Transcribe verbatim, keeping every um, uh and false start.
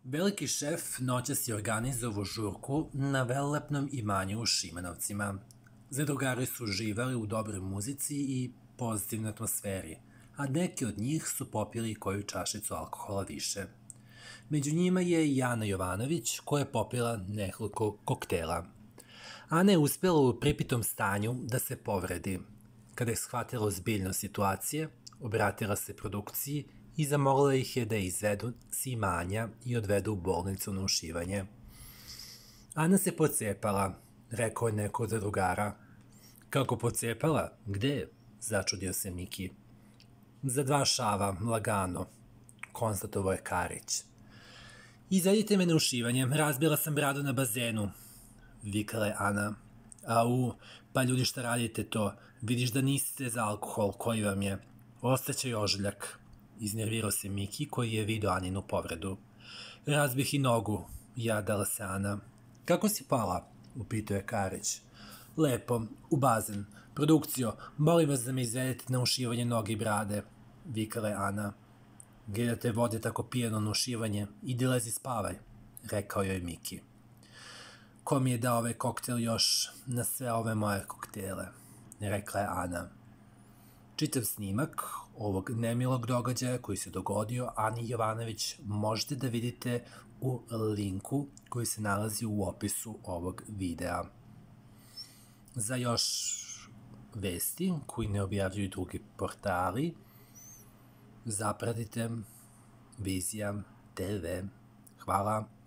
Veliki šef noćas je organizovao žurku na velelepnom imanju u Šimanovcima. Zadrugari su uživali u dobroj muzici i pozitivnoj atmosferi, a neki od njih su popili koju čašicu alkohola više. Među njima je i Ana Jovanović, koja je popila nekoliko koktela. Ana je uspela u pripitom stanju da se povredi. Kada je shvatila ozbiljnost situacije, obratila se produkciji i zamolila ih je da je izvedu s imanja i odvedu u bolnicu na ušivanje. Ana se pocepala, rekao je neko od zadrugara. Kako pocepala? Gde? Začudio se Miki. Za dva šava, lagano, konstatovao je Karić. Izvedite me na ušivanje, razbila sam bradu na bazenu, vikala je Ana. Au, pa ljudi šta radite to, vidiš da niste za alkohol, koji vam je, ostaće ožiljak. Iznervirao se Miki koji je vidio Aninu povredu. Razbih i nogu, jadala se Ana. Kako si pala? Upitao je Karić. Lepo, u bazen. Produkcijo, molim vas da me izvedete na ušivanje noge i brade, vikala je Ana. Gledate vode tako pijeno na ušivanje, idi lezi spavaj, rekao joj Miki. Ko mi je dao ovaj koktel još na sve ove moje koktele, rekla je Ana. Čitav snimak ovog nemilog događaja koji se dogodio Ani Jovanović možete da vidite u linku koji se nalazi u opisu ovog videa. Za još vesti koji ne objavljuju drugi portali, zapratite Vizija te ve. Hvala.